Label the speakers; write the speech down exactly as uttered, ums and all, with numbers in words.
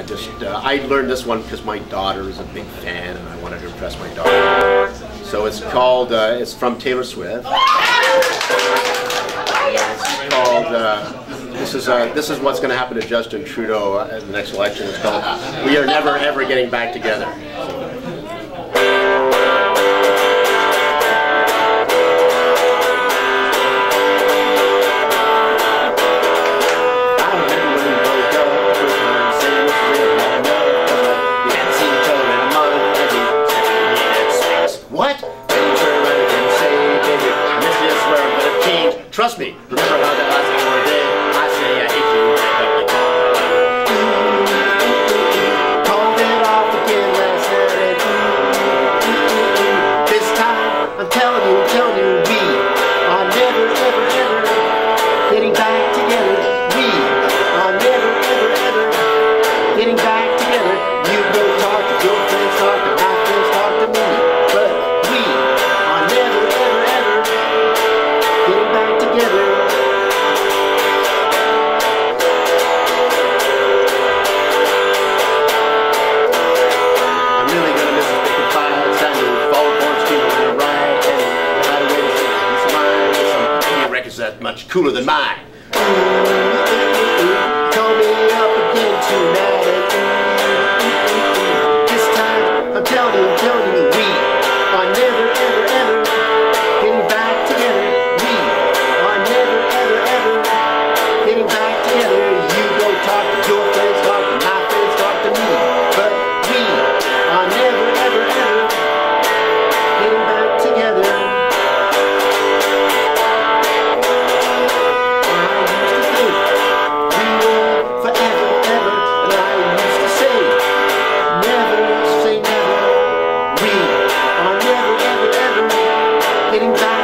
Speaker 1: just, uh, I learned this one because my daughter is a big fan and I wanted to impress my daughter. So it's called, uh, it's from Taylor Swift. It's called, uh, this is, uh, this is what's going to happen to Justin Trudeau at the next election. It's called, We Are Never Ever Getting Back Together. Trust me, remember how that last hour did? I say I hate you, I love you. Called it off again last night. This time, I'm telling you, telling you, we are never, ever, ever getting back together. We are never, ever, ever getting back together. You go talk to your friends, talk to my friends, talk to me. But we are never, ever, ever getting back together. I'm really gonna miss this big fire. Time to follow Orange Team on the ride and ride away to some mine with some indie records that much cooler than mine. Call me up again tonight. This time I'm telling you, telling you, we are never, ever, ever getting back together. We are never, ever, ever getting back together. You go talk to your friends, talk to my friends, talk to me. But we are never, ever, ever getting back together. I used to think we were forever, ever, and I used to say, never say never. We are never, ever, ever getting back.